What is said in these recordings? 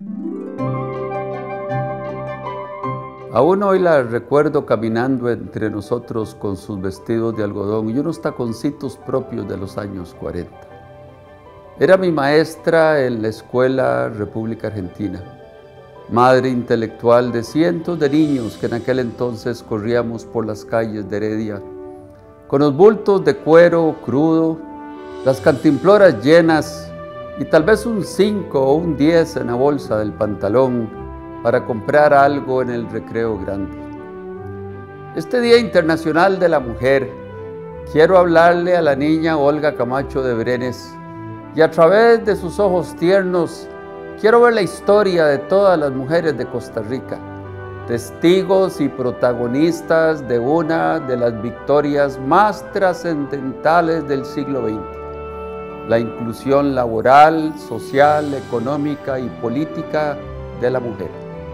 Aún hoy la recuerdo caminando entre nosotros con sus vestidos de algodón y unos taconcitos propios de los años 40. Era mi maestra en la Escuela República Argentina, madre intelectual de cientos de niños que en aquel entonces corríamos por las calles de Heredia, con los bultos de cuero crudo, las cantimploras llenas y tal vez un 5 o un 10 en la bolsa del pantalón para comprar algo en el recreo grande. Este Día Internacional de la Mujer, quiero hablarle a la niña Olga Camacho de Brenes y a través de sus ojos tiernos quiero ver la historia de todas las mujeres de Costa Rica, testigos y protagonistas de una de las victorias más trascendentales del siglo XX, la inclusión laboral, social, económica y política de la mujer.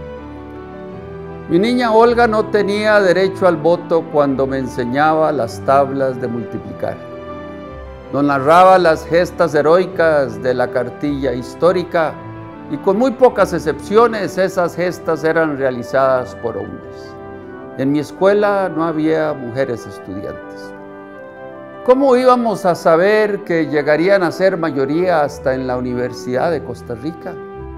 Mi niña Olga no tenía derecho al voto cuando me enseñaba las tablas de multiplicar. Nos narraba las gestas heroicas de la cartilla histórica y con muy pocas excepciones esas gestas eran realizadas por hombres. En mi escuela no había mujeres estudiantes. ¿Cómo íbamos a saber que llegarían a ser mayoría hasta en la Universidad de Costa Rica?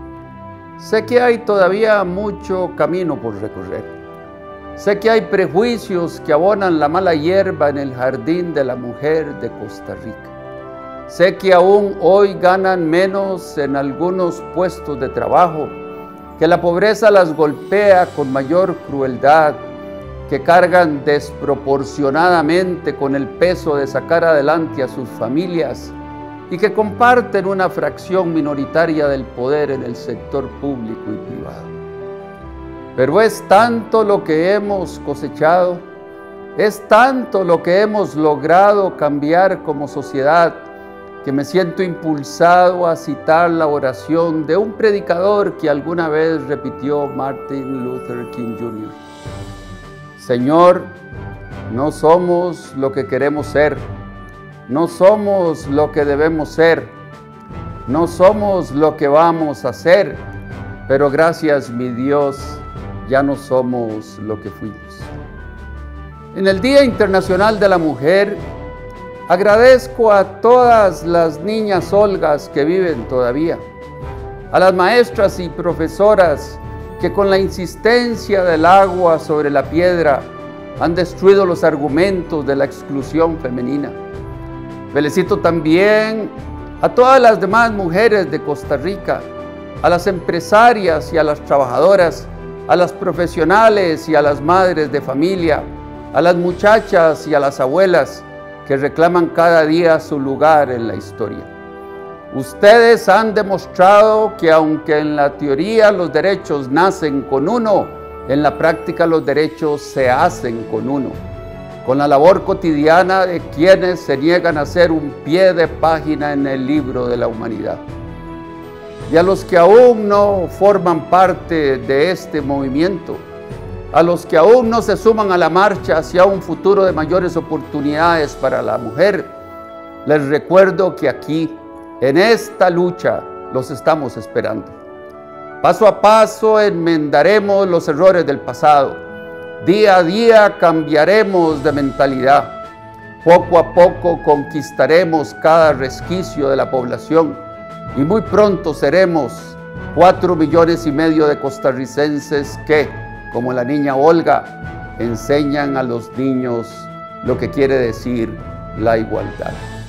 Sé que hay todavía mucho camino por recorrer. Sé que hay prejuicios que abonan la mala hierba en el jardín de la mujer de Costa Rica. Sé que aún hoy ganan menos en algunos puestos de trabajo, que la pobreza las golpea con mayor crueldad, que cargan desproporcionadamente con el peso de sacar adelante a sus familias y que comparten una fracción minoritaria del poder en el sector público y privado. Pero es tanto lo que hemos cosechado, es tanto lo que hemos logrado cambiar como sociedad, que me siento impulsado a citar la oración de un predicador que alguna vez repitió Martin Luther King Jr. Señor, no somos lo que queremos ser, no somos lo que debemos ser, no somos lo que vamos a ser, pero gracias, mi Dios, ya no somos lo que fuimos. En el Día Internacional de la Mujer, agradezco a todas las niñas Olgas que viven todavía, a las maestras y profesoras que con la insistencia del agua sobre la piedra han destruido los argumentos de la exclusión femenina. Felicito también a todas las demás mujeres de Costa Rica, a las empresarias y a las trabajadoras, a las profesionales y a las madres de familia, a las muchachas y a las abuelas que reclaman cada día su lugar en la historia. Ustedes han demostrado que aunque en la teoría los derechos nacen con uno, en la práctica los derechos se hacen con uno, con la labor cotidiana de quienes se niegan a ser un pie de página en el libro de la humanidad. Y a los que aún no forman parte de este movimiento, a los que aún no se suman a la marcha hacia un futuro de mayores oportunidades para la mujer, les recuerdo que aquí, en esta lucha, los estamos esperando. Paso a paso enmendaremos los errores del pasado. Día a día cambiaremos de mentalidad. Poco a poco conquistaremos cada resquicio de la población y muy pronto seremos 4,5 millones de costarricenses que, como la niña Olga, enseñan a los niños lo que quiere decir la igualdad.